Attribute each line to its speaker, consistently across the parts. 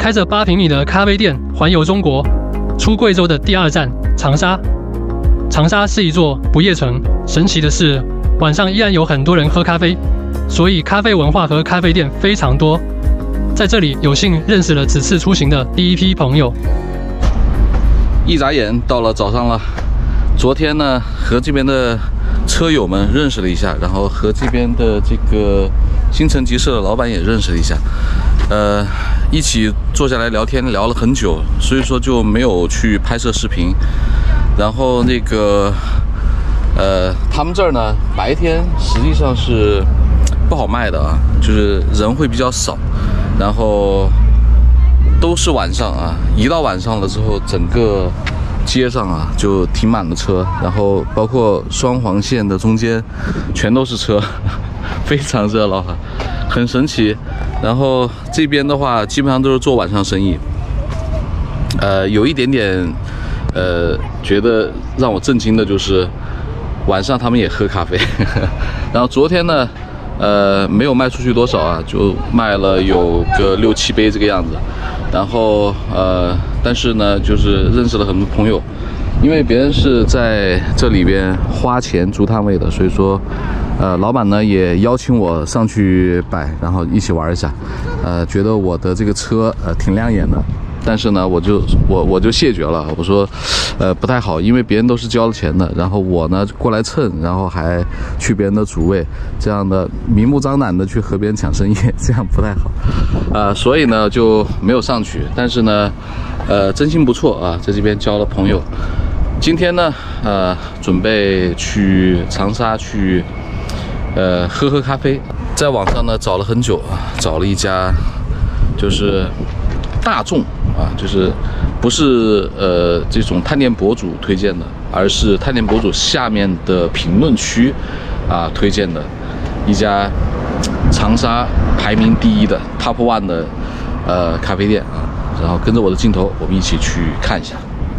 Speaker 1: 开着8平米的咖啡店环游中国，出贵州的第2站长沙。长沙是一座不夜城，神奇的是，晚上依然有很多人喝咖啡，所以咖啡文化和咖啡店非常多。在这里有幸认识了此次出行的第一批朋友。
Speaker 2: 一眨眼到了早上了，昨天呢和这边的车友们认识了一下，然后和这边的这个新城集市的老板也认识了一下，一起坐下来聊天，聊了很久，所以说就没有去拍摄视频。然后那个他们这儿呢白天实际上是不好卖的啊，就是人会比较少，然后都是晚上啊，一到晚上了之后，整个街上啊就停满了车，然后包括双黄线的中间全都是车，非常热闹哈，很神奇。然后这边的话基本上都是做晚上生意，有一点点觉得让我震惊的就是晚上他们也喝咖啡。然后昨天呢没有卖出去多少啊，就卖了有个6、7杯这个样子。然后但是呢就是认识了很多朋友，因为别人是在这里边花钱租摊位的，所以说老板呢也邀请我上去摆，然后一起玩一下。觉得我的这个车挺亮眼的，但是呢我就谢绝了，我说不太好，因为别人都是交了钱的，然后我呢过来蹭，然后还去别人的主位，这样的明目张胆的去和别人抢生意，这样不太好，所以呢就没有上去。但是呢真心不错啊，在这边交了朋友。今天呢准备去长沙去喝咖啡，在网上呢找了很久啊，找了一家就是大众啊，就是不是这种探店博主推荐的，而是探店博主下面的评论区啊推荐的一家长沙排名第1的 Top 1的咖啡店啊。然后跟着我的镜头，我们一起去看一下。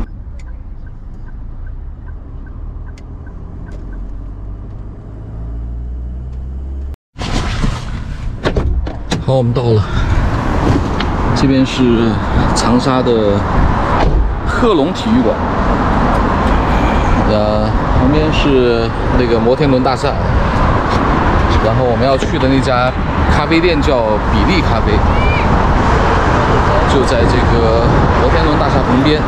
Speaker 2: 好，我们到了。这边是长沙的贺龙体育馆，旁边是那个摩天轮大厦，然后我们要去的那家咖啡店叫比利咖啡，就在这个摩天轮大厦旁边。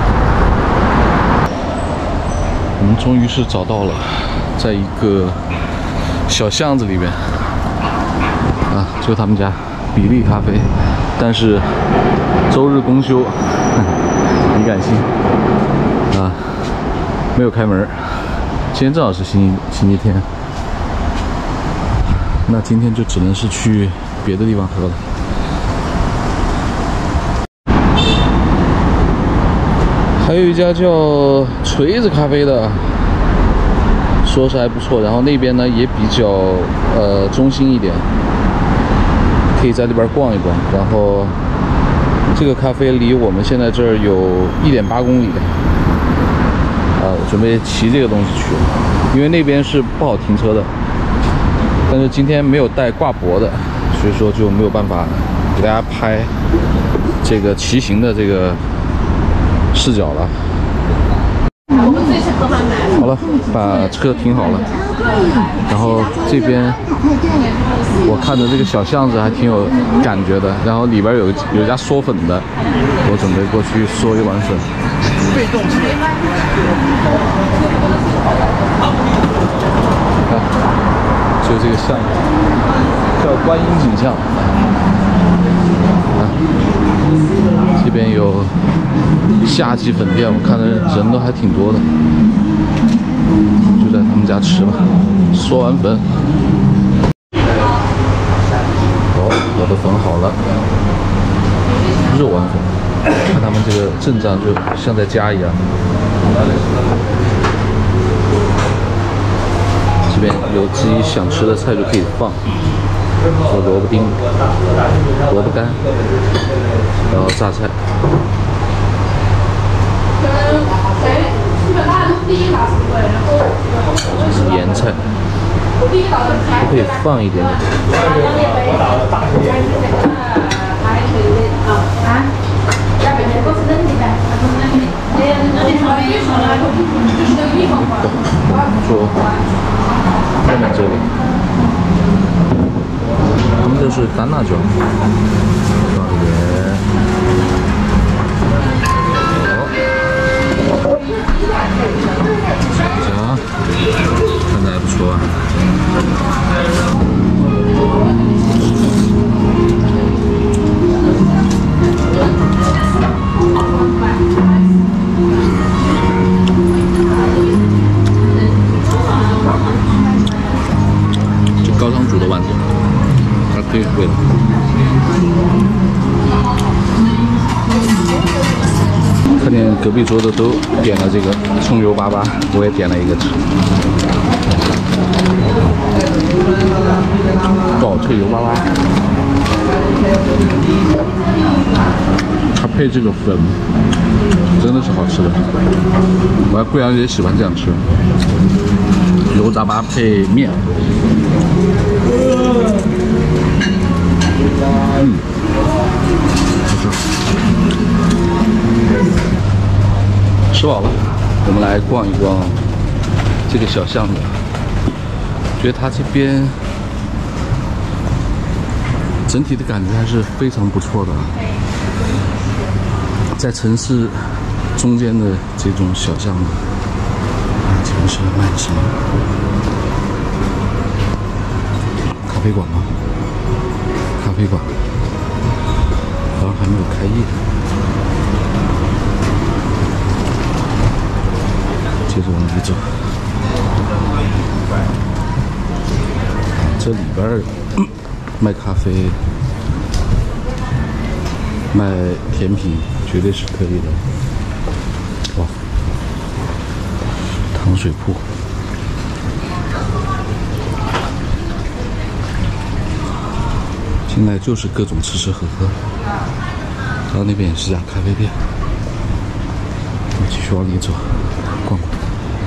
Speaker 2: 我们终于是找到了，在一个小巷子里边啊，就他们家比利咖啡。但是周日公休，你敢信啊？没有开门。今天正好是星期天，那今天就只能是去别的地方喝了。还有一家叫锤子咖啡的，说是还不错，然后那边呢也比较中心一点。可以在里边逛一逛，然后这个咖啡离我们现在这儿有1.8公里，我准备骑这个东西去，因为那边是不好停车的，但是今天没有带挂脖的，所以说就没有办法给大家拍这个骑行的这个视角了。好了，把车停好了，然后这边我看着这个小巷子还挺有感觉的，然后里边有一家嗦粉的，我准备过去嗦一碗粉。被动式。看，就这个巷子叫观音景象。这边有夏季粉店，我看的人都还挺多的，就在他们家吃吧。嗦完粉，我的粉好了，肉丸粉，看他们这个阵仗就像在家一样。这边有自己想吃的菜就可以放，有萝卜丁、萝卜干，然后榨菜。这是盐菜，都可以放一点点。 干辣椒，放一点。尝一下，看着还不错啊。这高汤煮的丸子，还可以味道。看见隔壁桌的都点了这个葱油粑粑，我也点了一个吃。哦，这油粑粑，它配这个粉真的是好吃的。我贵阳也喜欢这样吃，油炸粑配面。吃饱了，我们来逛一逛这个小巷子。觉得它这边整体的感觉还是非常不错的，在城市中间的这种小巷子。这边是卖的什么？咖啡馆吗？咖啡馆好像还没有开业。接着往里走，这里边卖咖啡、卖甜品，绝对是可以的。哇，糖水铺，进来就是各种吃吃喝喝。然后那边也是家咖啡店，我们继续往里走，逛逛。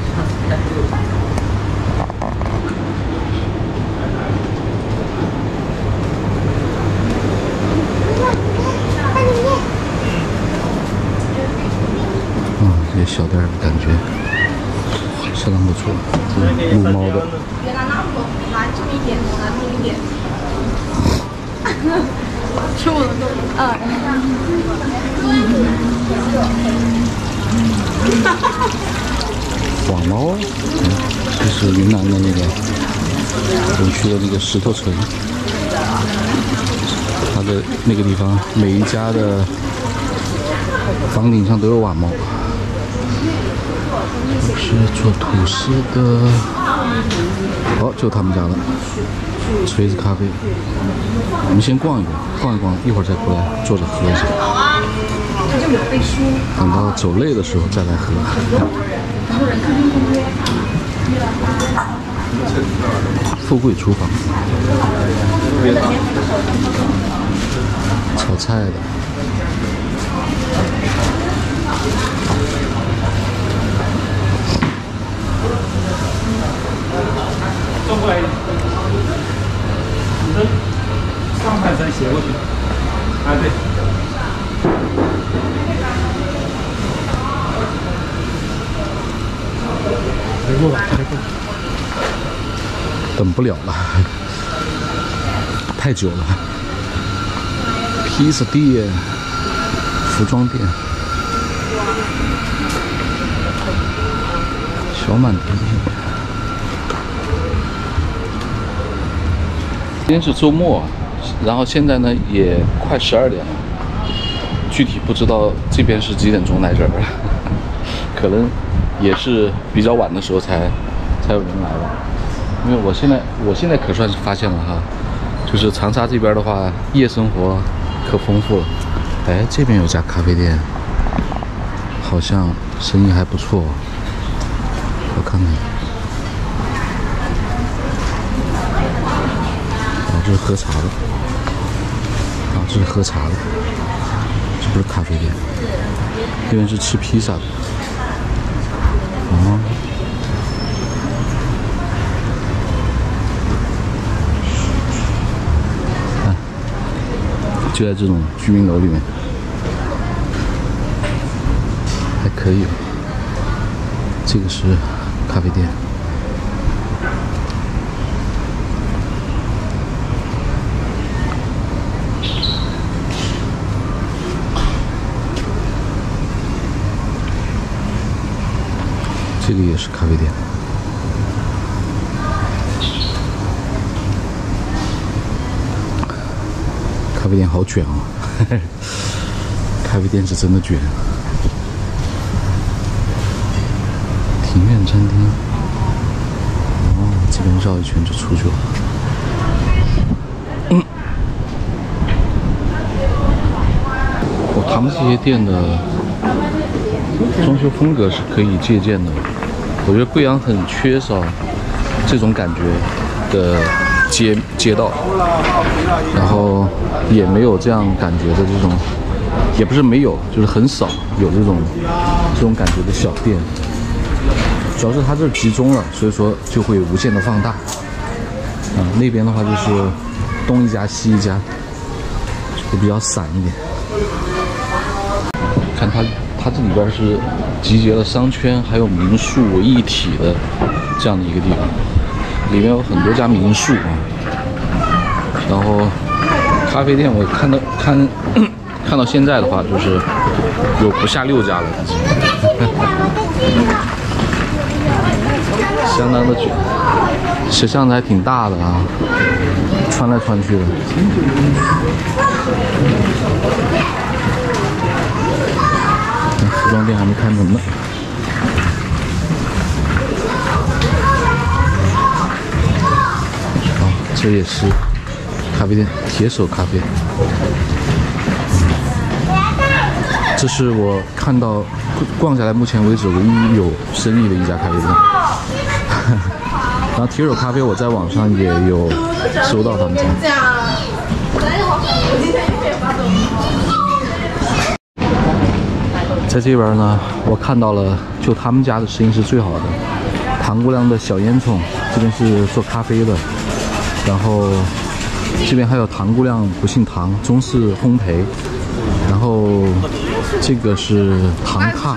Speaker 2: 这些小店的感觉相当不错，撸猫的。
Speaker 3: 吃我的豆
Speaker 2: 网猫，这是云南的那个我去的那个石头城，它的那个地方每一家的房顶上都有瓦猫。是做吐司的，哦，就他们家的锤子咖啡。我们先逛一逛，逛一逛，一会儿再过来坐着喝一下。
Speaker 3: 好啊，它就有背书。
Speaker 2: 等到走累的时候再来喝。富贵厨房，炒菜的。
Speaker 4: 转过来一点，你的上半身斜过去，啊对。别过吧，别过。
Speaker 2: 等不了了，太久了。披萨店、服装店、小满店。今天是周末，然后现在呢也快12点了，具体不知道这边是几点钟来这儿，可能也是比较晚的时候才有人来吧。因为我现在可算是发现了哈，就是长沙这边的话，夜生活可丰富了。哎，这边有家咖啡店，好像生意还不错，我看看。这是喝茶的，这是喝茶的，这不是咖啡店，这边是吃披萨的。看，就在这种居民楼里面，还可以。这个是咖啡店。 这个也是咖啡店。咖啡店好卷哦，咖啡店是真的卷。庭院餐厅，哦，这边绕一圈就出去了。他们这些店的装修风格是可以借鉴的。我觉得贵阳很缺少这种感觉的街道，然后也没有这样感觉的这种，也不是没有，就是很少有这种感觉的小店。主要是它这儿集中了，所以说就会无限的放大。那边的话就是东一家西一家，就比较散一点。看它这里边是集结了商圈还有民宿一体的这样的一个地方，里面有很多家民宿啊。然后咖啡店我看到现在的话，就是有不下6家了，相当的卷，这巷子还挺大的啊，穿来穿去的。服装店还没开门呢。哦，这也是咖啡店，铁手咖啡。这是我看到逛下来目前为止唯一有生意的一家咖啡店。然后铁手咖啡我在网上也有收到他们家。在这边呢，我看到了，就他们家的生意是最好的。唐姑娘的小烟囱，这边是做咖啡的，然后这边还有唐姑娘不姓唐，中式烘焙，然后这个是唐炕，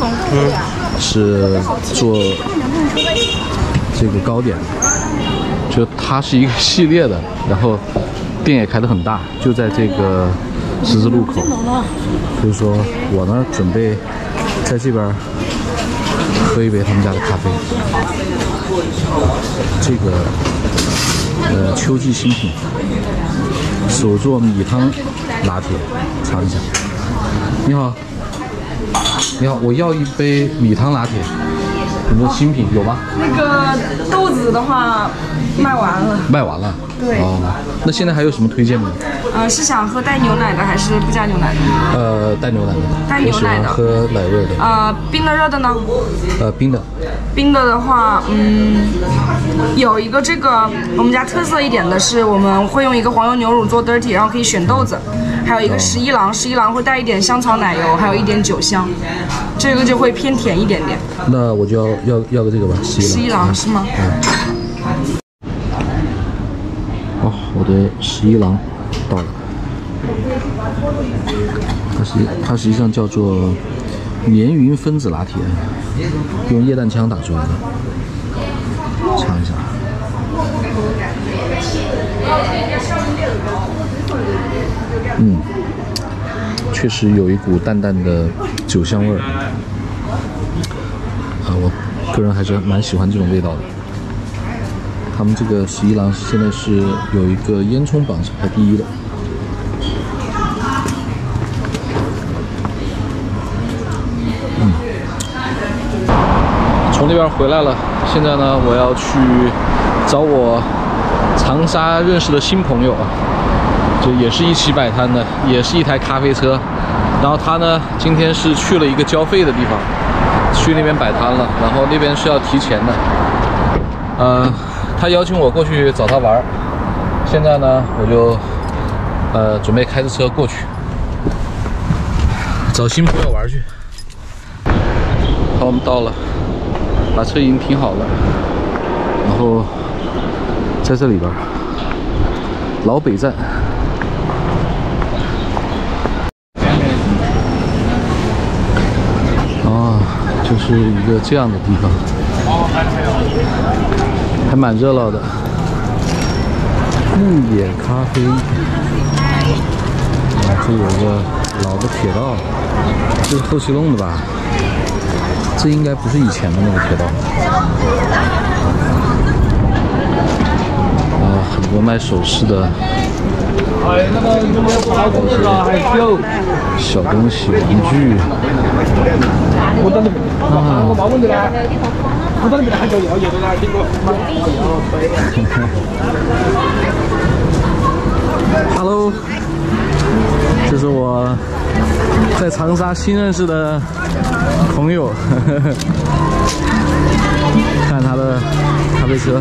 Speaker 2: 是做这个糕点，就它是一个系列的，然后店也开得很大，就在这个十字路口，所以说我呢准备在这边喝一杯他们家的咖啡。这个秋季新品，手做米汤拿铁，尝一下。你好，你好，我要一杯米汤拿铁。有没有新品？有吗？
Speaker 3: 那个豆子的话卖完了。
Speaker 2: 卖完了。
Speaker 3: 对。
Speaker 2: 哦，那现在还有什么推荐吗？
Speaker 3: 是想喝带牛奶的还是不加牛奶的？
Speaker 2: 带牛奶的。
Speaker 3: 带牛奶的。
Speaker 2: 喝奶味的。
Speaker 3: 冰的热的呢？
Speaker 2: 冰的。
Speaker 3: 冰的话，有一个这个我们家特色一点的是，我们会用一个黄油牛乳做 dirty， 然后可以选豆子。还有一个11郎，11郎会带一点香草奶油，还有一点酒香，这个就会偏甜一点点。
Speaker 2: 那我就要个这个吧，11郎
Speaker 3: 是吗？
Speaker 2: 哦，我的11郎到了，它实际上叫做绵云分子拿铁，用液氮枪打出来的，尝一下。确实有一股淡淡的酒香味儿。我个人还是蛮喜欢这种味道的。他们这个11郎现在是有一个烟囱榜是排第1的。从那边回来了，现在呢，我要去找我长沙认识的新朋友啊。就也是一起摆摊的，也是一台咖啡车，然后他呢今天是去了一个交费的地方，去那边摆摊了，然后那边是要提钱的。他邀请我过去找他玩，现在呢我就准备开着车过去找新朋友玩去。好，我们到了，把车已经停好了，然后在这里边老北站。就是一个这样的地方，还蛮热闹的。牧野咖啡，这有个老的铁道，这是后期弄的吧？ 这应该不是以前的那个铁道。很多卖首饰的，小东西、玩具。Hello， 这是我在长沙新认识的朋友，看他的咖啡车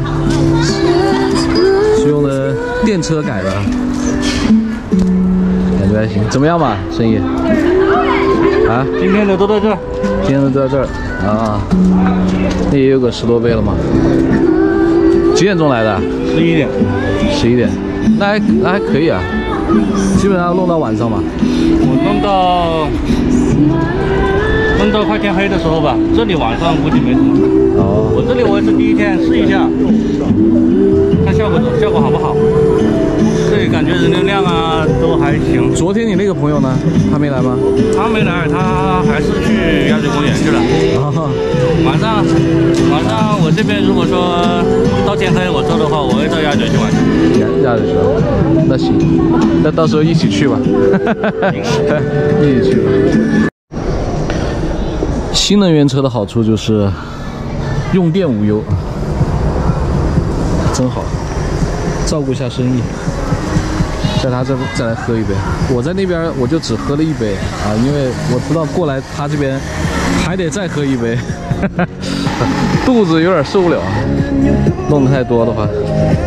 Speaker 2: 是用的电车改的，感觉还行。怎么样嘛，生意？啊？
Speaker 4: 今天的都在这儿，
Speaker 2: 今天的都在这儿啊。那也有个10多杯了嘛。几点钟来的
Speaker 4: 11点。
Speaker 2: 11点，那还可以啊，基本上弄到晚上嘛。
Speaker 4: 我弄到快天黑的时候吧，这里晚上估计没什么。
Speaker 2: 哦，
Speaker 4: 我这里我也是第一天试一下，看效果好不好。这里感觉人流量啊都还行。
Speaker 2: 昨天你那个朋友呢？他没来吗？
Speaker 4: 他没来，他还是去鸭嘴公园去了。
Speaker 2: 哦，
Speaker 4: 晚上我这边如果说到天黑我做的话，我会到鸭嘴去玩。
Speaker 2: 鸭嘴去，那行，那到时候一起去吧。一起去吧。新能源车的好处就是用电无忧，真好，照顾一下生意。在他这再来喝一杯，我在那边我就只喝了1杯啊，因为我知道过来他这边还得再喝1杯，肚子有点受不了，弄得太多的话。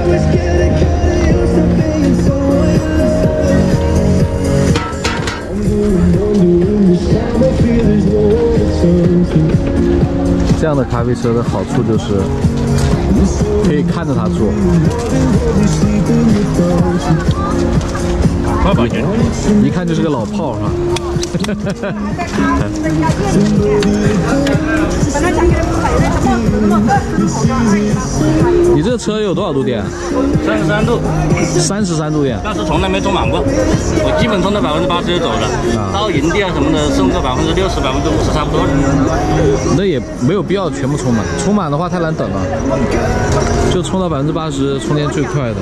Speaker 2: 这样的咖啡车的好处就是可以看着它做，
Speaker 4: 快把钱，
Speaker 2: 一看就是个老炮是吧？你这个车有多少度电
Speaker 4: ？33度
Speaker 2: ，33度电，
Speaker 4: 但是从来没充满过，我基本充到80%就走了，到营地啊什么的，剩个60%、50%差不多了。
Speaker 2: 那也没有必要全部充满，充满的话太难等了，就充到80%，充电最快的。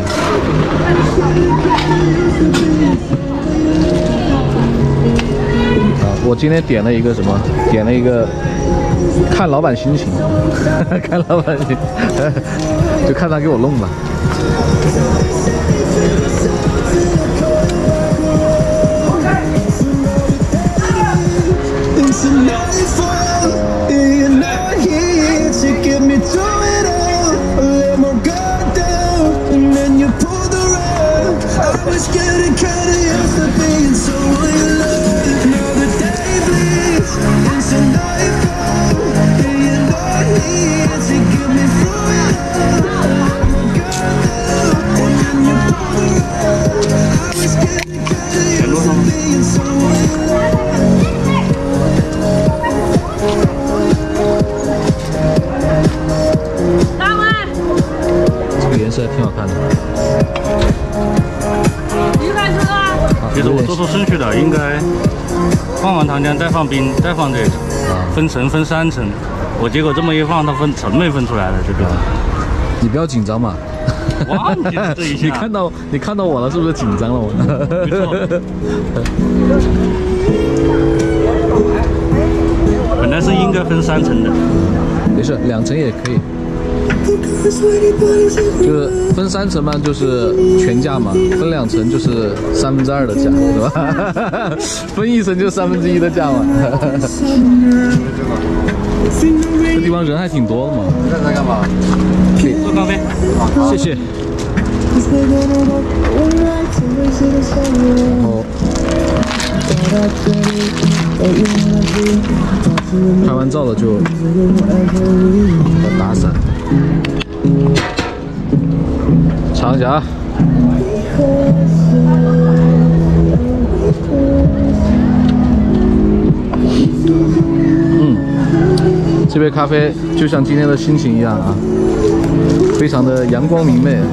Speaker 2: 我今天点了一个什么？点了一个看老板心情，看老板心，就看他给我弄吧。这个颜色还挺好看的。
Speaker 4: 其实我做出顺序的，应该放完糖浆，再放冰，再放这个，分层分3层。我结果这么一放，它分层没分出来了，这个。
Speaker 2: 你不要紧张嘛。
Speaker 4: 忘记了这一下。
Speaker 2: 你看到我了，是不是紧张了我？
Speaker 4: 没错。本来是应该分3层的。
Speaker 2: 没事，2层也可以。就是分3层嘛，就是全价嘛；分2层就是2/3的价，对吧？分1层就1/3的价嘛。这地方人还挺多的嘛。在干嘛？
Speaker 4: 做咖啡。
Speaker 2: 谢谢。然后拍完照了就打伞。尝一下啊！这杯咖啡就像今天的心情一样啊，非常的阳光明媚。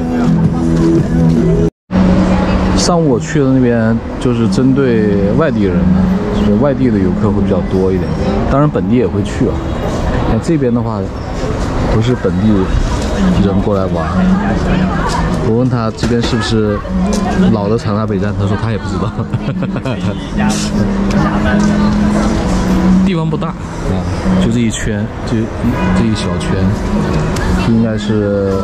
Speaker 2: 上午我去的那边就是针对外地人，所以外地的游客会比较多一点，当然本地也会去啊。 看这边的话，都是本地人过来玩。我问他这边是不是老的长沙北站，他说他也不知道。地方不大啊，就这一圈，就这一小圈，应该是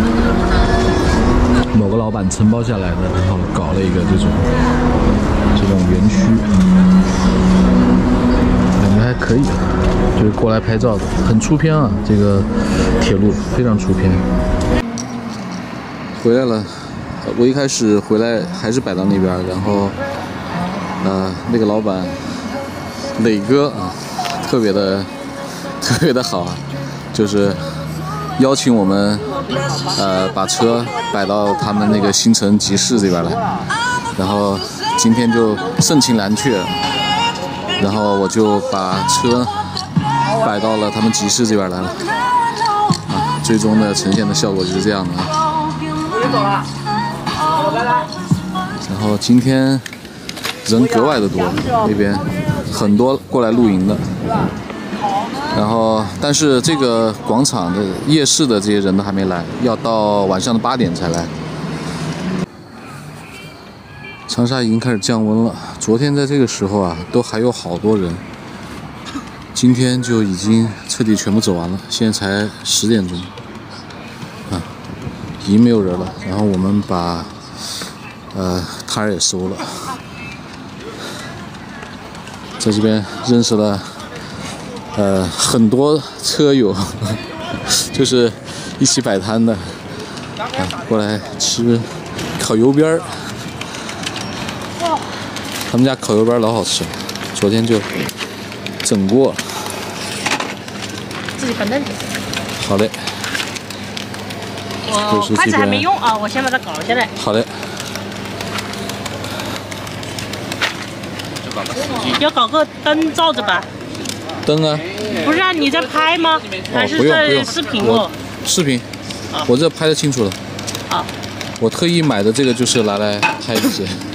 Speaker 2: 某个老板承包下来的，然后搞了一个这种园区，感觉还可以，就是过来拍照的，很出片啊，这个铁路非常出片。回来了，我一开始回来还是摆到那边，然后那个老板磊哥啊，特别的好啊，就是邀请我们把车摆到他们那个新城集市这边来，然后今天就盛情难却，然后我就把车摆到了他们集市这边来了啊，最终的呈现的效果就是这样的啊。然后今天人格外的多，那边很多过来露营的。然后，但是这个广场的夜市的这些人都还没来，要到晚上的8点才来。长沙已经开始降温了，昨天在这个时候啊，都还有好多人，今天就已经彻底全部走完了，现在才10点钟，啊，已经没有人了。然后我们把摊儿也收了，在这边认识了很多车友，就是一起摆摊的，过来吃烤油边儿。他们家烤油边老好吃了，昨天就整过。
Speaker 5: 自己搬凳子。
Speaker 2: 好嘞。
Speaker 5: 我筷子还没用啊，我先把它搞下来。
Speaker 2: 好嘞。
Speaker 5: 要搞个灯照着吧？
Speaker 2: 灯啊？
Speaker 5: 不是啊，你在拍吗？还是在视频哦？
Speaker 2: 视频，我这拍得清楚了。
Speaker 5: 好。
Speaker 2: 我特意买的这个就是拿来拍这些。